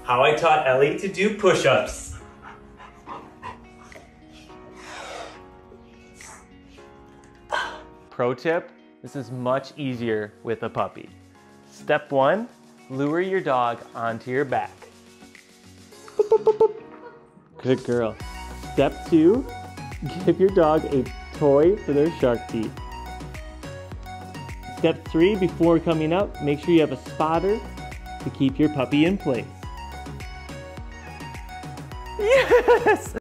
how I taught Ellie to do push-ups. Pro tip, this is much easier with a puppy. Step 1, lure your dog onto your back. Boop, boop, boop, boop. Good girl. Step 2, give your dog a toy for their shark teeth. Step 3, before coming up, make sure you have a spotter to keep your puppy in place. Yes!